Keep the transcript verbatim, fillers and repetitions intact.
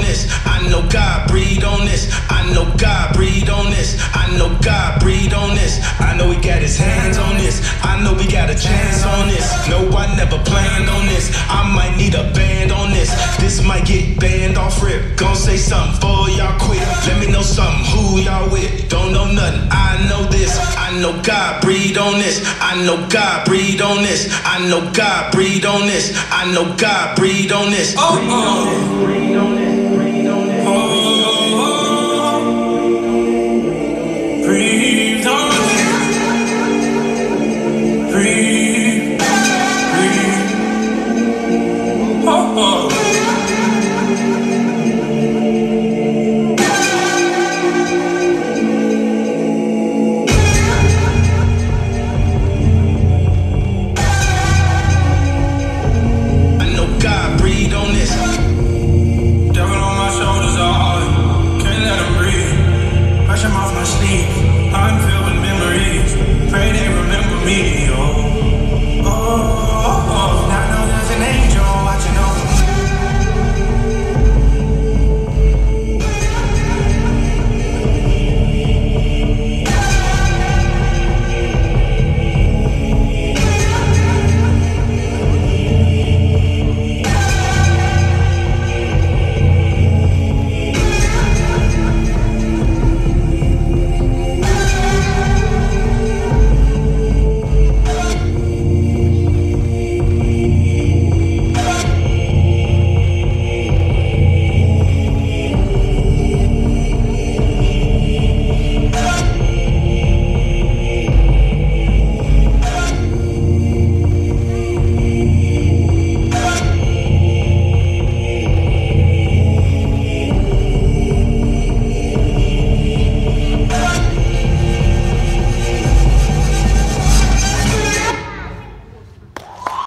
this. I know God breathe on this. I know God breathe on this. I know God breathe on this. I know He got His hands on this. I know we got a chance on this. No, I never planned on this. I might need a band on this. This might get banned off rip. Gon' say something for y'all quick. Let me know something, who y'all with. Don't know nothing, I know this. I know God breathe on this. I know God breathe on this. I know God breathe on this. I know God breathe on this. Oh, oh. Breathe on this. Breathe on this. Oh, oh. Breathe on this. Breathe.